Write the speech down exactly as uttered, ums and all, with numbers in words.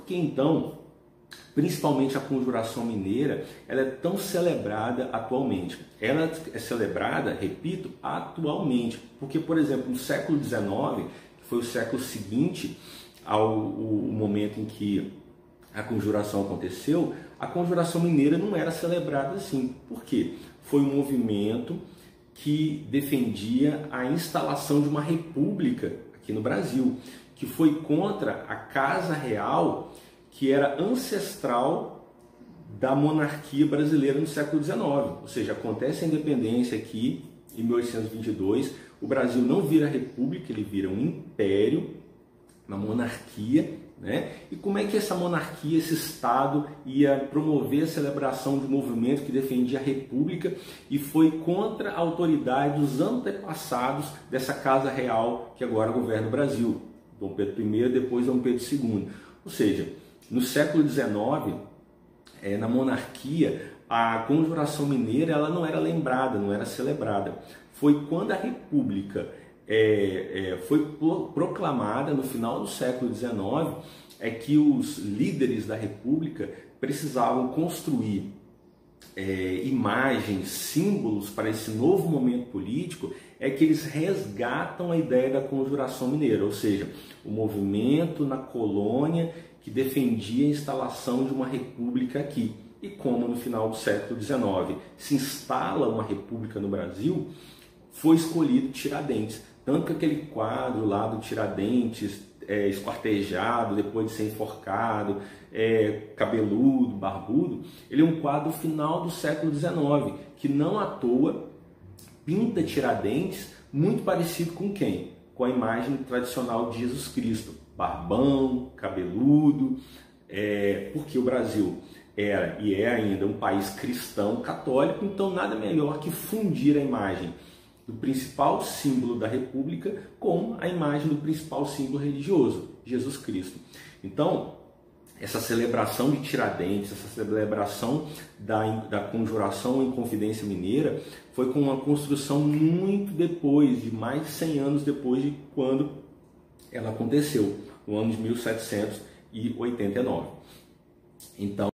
que então, principalmente a Conjuração Mineira, ela é tão celebrada atualmente? Ela é celebrada, repito, atualmente, porque, por exemplo, no século dezenove, que foi o século seguinte ao o momento em que a Conjuração aconteceu, a Conjuração Mineira não era celebrada assim. Por quê? Foi um movimento que defendia a instalação de uma república aqui no Brasil, que foi contra a Casa Real, que era ancestral da monarquia brasileira no século dezenove. Ou seja, acontece a independência aqui em mil oitocentos e vinte e dois, o Brasil não vira república, ele vira um império, uma monarquia, né? E como é que essa monarquia, esse Estado, ia promover a celebração de um movimento que defendia a república e foi contra a autoridade dos antepassados dessa Casa Real que agora governa o Brasil, Dom Pedro primeiro, depois Dom Pedro segundo. Ou seja, no século dezenove, é, na monarquia, a Conjuração Mineira ela não era lembrada, não era celebrada. Foi quando a República é, é, foi proclamada no final do século dezenove, é que os líderes da República precisavam construir é, imagens, símbolos para esse novo momento político, é que eles resgatam a ideia da Conjuração Mineira, ou seja, o movimento na colônia que defendia a instalação de uma república aqui. E como no final do século dezenove se instala uma república no Brasil, foi escolhido Tiradentes. Tanto que aquele quadro lá do Tiradentes, é, esquartejado, depois de ser enforcado, é, cabeludo, barbudo, ele é um quadro final do século dezenove, que não à toa pinta Tiradentes muito parecido com quem? Com a imagem tradicional de Jesus Cristo. Barbão, cabeludo, é, porque o Brasil era e é ainda um país cristão católico, então nada melhor que fundir a imagem do principal símbolo da República com a imagem do principal símbolo religioso, Jesus Cristo. Então, essa celebração de Tiradentes, essa celebração da, da Conjuração em Confidência Mineira, foi com uma construção muito depois, de mais de cem anos depois de quando ela aconteceu, no ano de mil setecentos e oitenta e nove. Então,